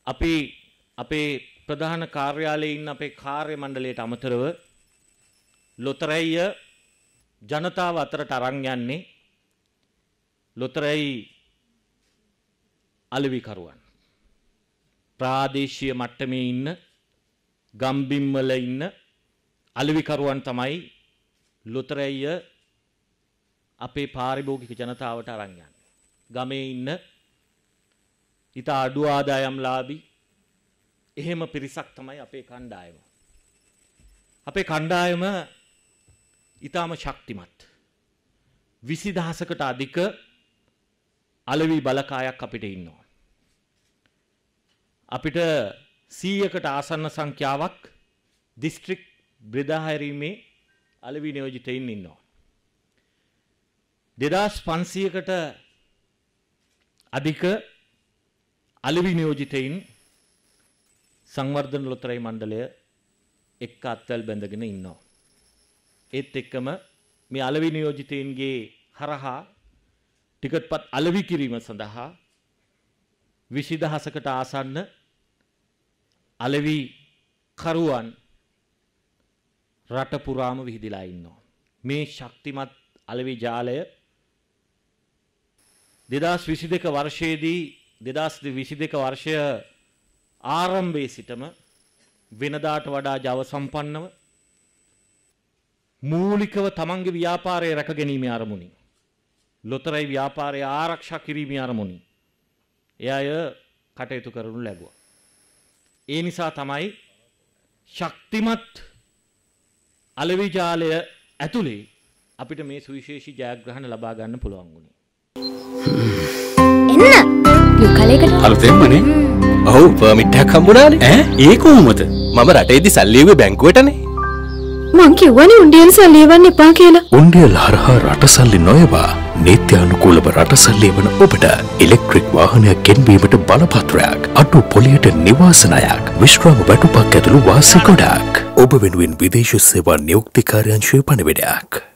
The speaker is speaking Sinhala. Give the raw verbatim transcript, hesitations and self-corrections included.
අපි අපේ ප්‍රධාන කාර්යාලයේ ඉන්න අපේ කාර්ය මණ්ඩලයට අමතරව ලොතරැයිය ජනතාව අතරට අරන් යන්නේ ලොතරැයි අලෙවිකරුවන්. ප්‍රාදේශීය මට්ටමේ ඉන්න ගම්බිම් වල ඉන්න අලෙවිකරුවන් තමයි ලොතරැයිය අපේ පාරිභෝගික ජනතාවට අරන් යන්නේ. ගමේ ඉන්න ඊට අඩු ආදායම්ලාභී එහෙම පිරිසක් තමයි අපේ කණ්ඩායම. අපේ කණ්ඩායම ඊටාම ශක්තිමත්. විසි දහසකට අධික අලෙවි බලකායක් අපිට ඉන්නවා. අපිට සීයකට ආසන්න සංඛ්‍යාවක් දිස්ත්‍රික් බෙදා හැරීමේ අලෙවි නියෝජිතයින් ඉන්නවා. දෙදාස් පන්සීයකට අධික අලෙවි නියෝජිතයින් සංවර්ධන ලොතරැයි මණ්ඩලය එක්ක අත්වැල් බැඳගෙන ඉන්නවා. ඒත් එක්කම මේ අලෙවි නියෝජිතයින්ගේ හරහා ටිකට්පත් අලෙවි කිරීම සඳහා විසි දහසකට ආසන්න අලෙවි කරුවන් රට පුරාම විහිදිලා ඉන්නවා. මේ ශක්තිමත් අලෙවි ජාලය දෙදාස් විසි දෙක වර්ෂයේදී දෙදාස් විසි දෙක වර්ෂය ආරම්භයේ සිටම වෙනදාට වඩා ජව සම්පන්නව මූලිකව තමන්ගේ ව්‍යාපාරය රැකගැනීමේ අරමුණින් ලොතරැයි ව්‍යාපාරය ආරක්ෂා කිරීමේ අරමුණින් එය අය කටයුතු කරනු ලැබුවා. ඒ නිසා තමයි ශක්තිමත් අලෙවි ජාලය ඇතුලේ අපිට මේ සුවිශේෂී ජයග්‍රහණ ලබා ගන්න පුළුවන් වුණේ. එන්න යුකලයකට අලුතෙන්මනේ. ඔව් පර්මිට් එකක් හම්බුණානේ. ඈ ඒ කොහොමද? මම රටේදී සල්ලි එව්වේ බැංකුවටනේ. මං කිව්වනේ උණ්ඩියල් සල්ලි එවන්න එපා කියලා. උණ්ඩියල් හරහා රට සල්ලි නොයවා නීත්‍යානුකූලව රට සල්ලි එවන ඔබට ඉලෙක්ට්‍රික් වාහනයක් ගෙන්වීමට බලපත්‍රයක්, අඩු පොලියට නිවාසනයක්, විශ්‍රාම වැටුපක් ඇතුළු වාසි ගොඩක්. ඔබ වෙනුවෙන් විදේශ සේවා නියුක්ති කාර්යාංශයේ පණිවිඩයක්.